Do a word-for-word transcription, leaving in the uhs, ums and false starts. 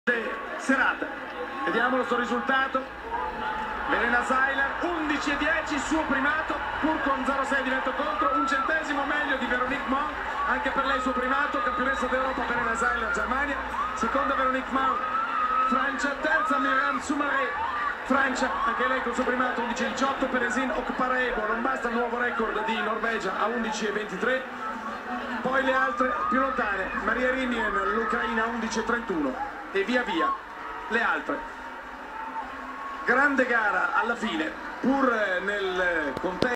serata. Vediamo sto risultato. Verena Seiler undici e dieci, suo primato, pur con zero sei di vento contro, un centesimo meglio di Veronique Mon, anche per lei suo primato, campionessa d'Europa Verena Seiler, Germania, seconda Veronique Mon, Francia, terza Myriam Soumaré, Francia, anche lei con suo primato undici e diciotto, Peresin Okparaebo, non basta il nuovo record di Norvegia a undici e ventitré, poi le altre più lontane, Maria Rimien, l'Ucraina undici e trentuno e via via le altre. Grande gara alla fine, pur nel contesto